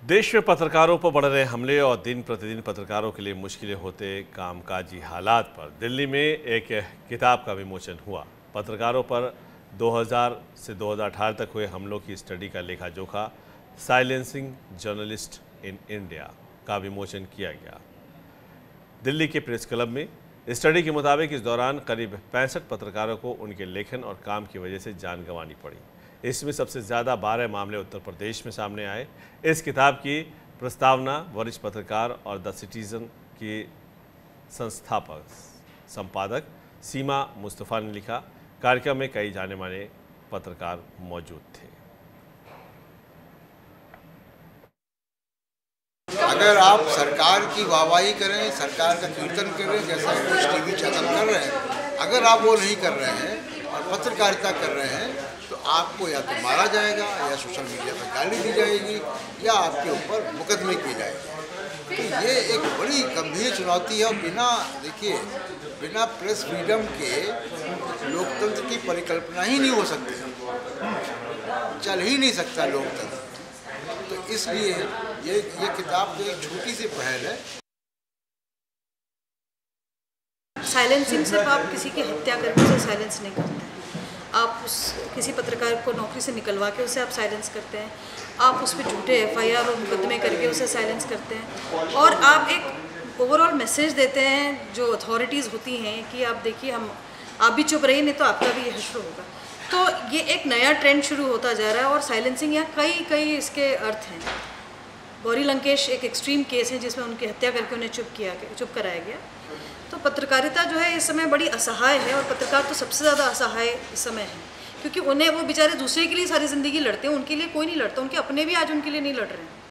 देश में पत्रकारों पर बढ़ रहे हमले और दिन प्रतिदिन पत्रकारों के लिए मुश्किलें होते कामकाजी हालात पर दिल्ली में एक किताब का विमोचन हुआ। पत्रकारों पर 2000 से 2018 तक हुए हमलों की स्टडी का लेखा जोखा साइलेंसिंग जर्नलिस्ट इन इंडिया का विमोचन किया गया। दिल्ली के प्रेस क्लब में स्टडी के मुताबिक इस दौरान करीब 65 पत्रकारों को उनके लेखन और काम की वजह से जान गंवानी पड़ी। इसमें सबसे ज़्यादा 12 मामले उत्तर प्रदेश में सामने आए। इस किताब की प्रस्तावना वरिष्ठ पत्रकार और द सिटीजन की संस्थापक संपादक सीमा मुस्तफ़ा ने लिखा। कार्यक्रम में कई जाने माने पत्रकार मौजूद थे। अगर आप सरकार की वाहवाही करें, सरकार का कीर्तन करें, जैसा कुछ टीवी चैनल कर रहे हैं, अगर आप वो नहीं कर रहे हैं और पत्रकारिता कर रहे हैं तो आपको या तो मारा जाएगा या सोशल मीडिया पर गाली दी जाएगी या आपके ऊपर मुकदमे किए जाएंगे। तो ये एक बड़ी गंभीर चुनौती है और बिना प्रेस फ्रीडम के लोकतंत्र की परिकल्पना ही नहीं हो सकती, चल ही नहीं सकता लोकतंत्र। तो इसलिए ये किताब तो एक छोटी सी पहल है। साइलेंसिंग सिर्फ आप किसी की हत्या करके उसे साइलेंस नहीं करते हैं। आप किसी पत्रकार को नौकरी से निकलवा के उसे आप साइलेंस करते हैं। आप उस पर झूठे FIR और मुकदमे करके उसे साइलेंस करते हैं और आप एक ओवरऑल मैसेज देते हैं जो अथॉरिटीज़ होती हैं कि आप देखिए आप भी चुप रहिए, नहीं तो आपका भी ये हश्र होगा। तो ये एक नया ट्रेंड शुरू होता जा रहा है और साइलेंसिंग यहाँ कई इसके अर्थ हैं। गौरी लंकेश एक एक्सट्रीम केस है जिसमें उनकी हत्या करके उन्हें चुप कराया गया। तो पत्रकारिता जो है इस समय बड़ी असहाय है और पत्रकार तो सबसे ज़्यादा असहाय इस समय है, क्योंकि उन्हें वो बेचारे दूसरे के लिए सारी ज़िंदगी लड़ते हैं, उनके लिए कोई नहीं लड़ता, उनके अपने भी आज उनके लिए नहीं लड़ रहे हैं।